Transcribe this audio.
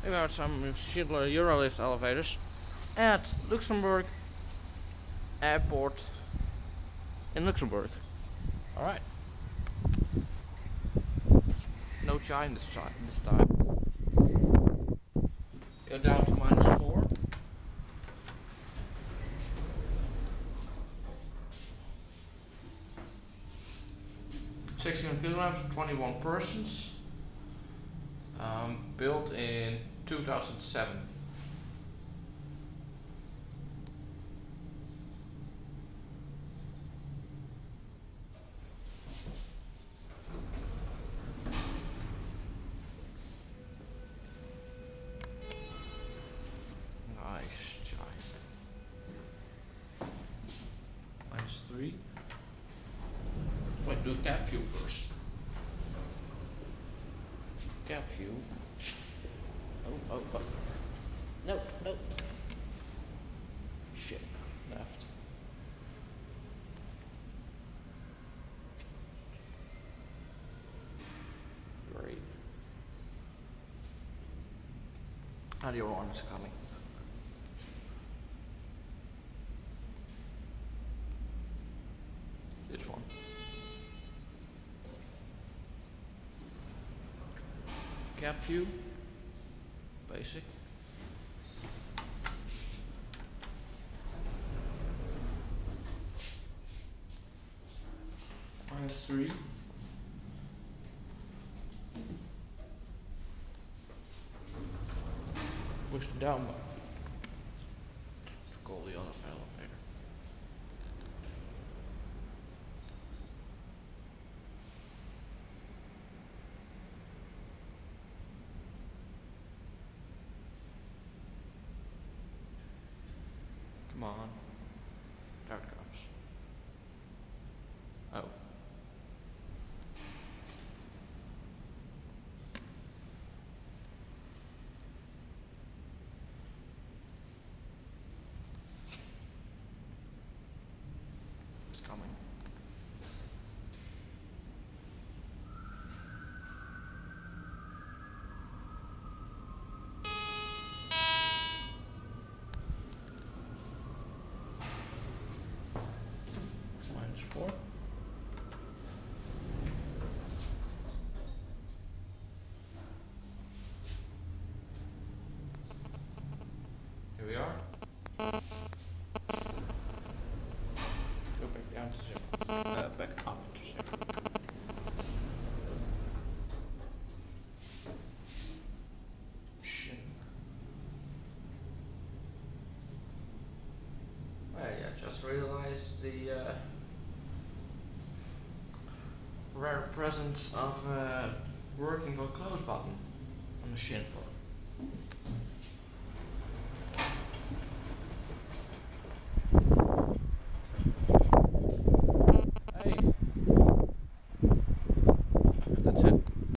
about some Schindler Eurolift elevators at Luxembourg Airport in Luxembourg. Alright. No chime this time. Go down to -4. $16 kilograms for 21 persons. Built in 2007. Nice giant. -3. Let's do cap view first. Cap view. Oh. Nope. Shit. Left. Great. Now the other one is coming. This one. Cap view. Basic. -3. Push the down button to call the other elevator. Come on. There it comes. Oh. It's coming. -4. Here we are. Go back down to 0. Back up to 0. Shit. I just realized the rare presence of a working or close button on the shin part.